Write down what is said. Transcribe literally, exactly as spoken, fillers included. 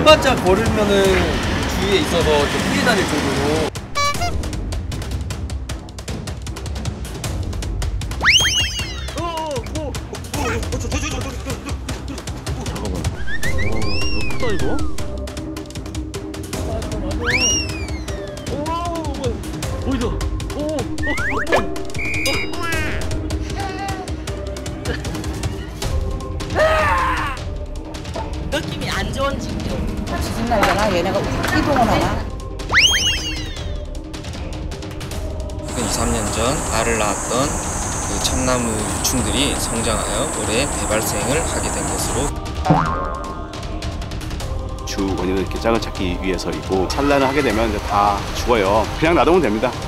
발짝 걸으면은 주위에 있어서 좀 피해 다닐 정도로. 잠깐만. 오, 이거 크다 이거? 맞아 맞아. 오, 뭐야? 어디서? 오, 어, 어. 느낌이 안 좋은 징조. 지진날려나 얘네가 이동을 하나? 이, 삼 년 전 알을 낳았던 그 참나무 유충들이 성장하여 올해 대발생을 하게 된 것으로. 주 원인을 이렇게 짝을 찾기 위해서이고 산란을 하게 되면 이제 다 죽어요. 그냥 놔두면 됩니다.